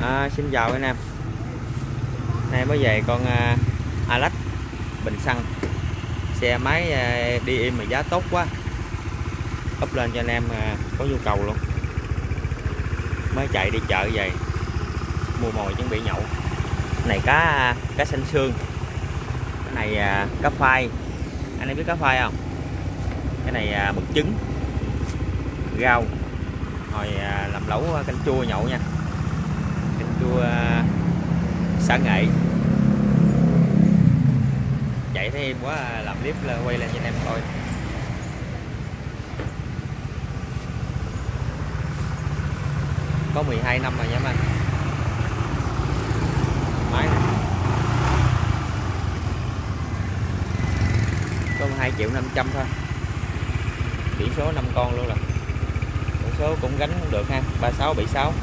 Xin chào anh em. Nay mới về con Alex bình xăng. Xe máy đi im mà giá tốt quá. Up lên cho anh em có nhu cầu luôn. Mới chạy đi chợ về mua mồi chuẩn bị nhậu. Cái này cá xanh xương. Cái này cá phai. Anh em biết cá phai không? Cái này mực trứng, rau. Rồi làm lẩu canh chua nhậu nha. Canh chua xả nghệ. Chạy thấy em quá làm clip là quay lên cho anh em coi. Có 12 năm rồi nha anh. Máy này có 2.500.000 thôi. Biển số 5 con luôn, là biển số cũng gánh cũng được ha, 36 76.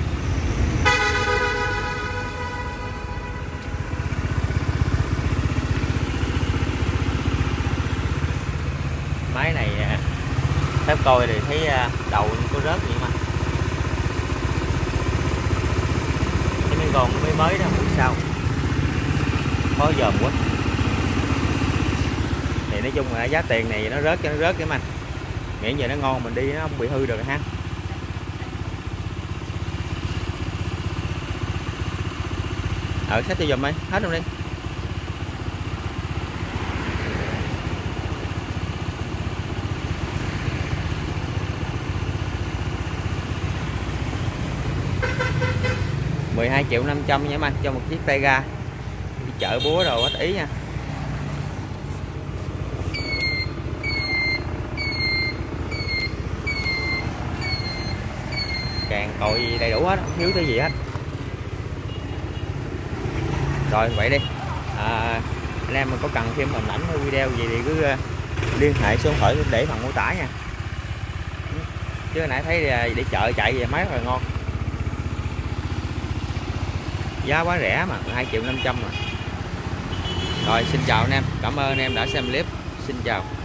Máy này theo coi thì thấy đầu có rớt vậy mà. Cái mấy con mới đó buổi sau khó dòm quá. Thì nói chung là giá tiền này nó rớt cho nó rớt cái anh. Miễn giờ nó ngon mình đi nó không bị hư được ha. Xách cho dùm đi, hết luôn đi. $12.500.000 nha anh, cho một chiếc tay ga. Đi chợ búa rồi hết ý nha. Càng còi đầy đủ hết, không thiếu cái gì hết. Rồi vậy đi. Anh em mà có cần thêm hình ảnh hay video gì thì cứ liên hệ số điện thoại để phần mô tả nha. Chứ hồi nãy thấy đi chợ chạy về máy rất là ngon. Giá quá rẻ mà, 2.500.000 mà. Rồi xin chào anh em, cảm ơn anh em đã xem clip. Xin chào.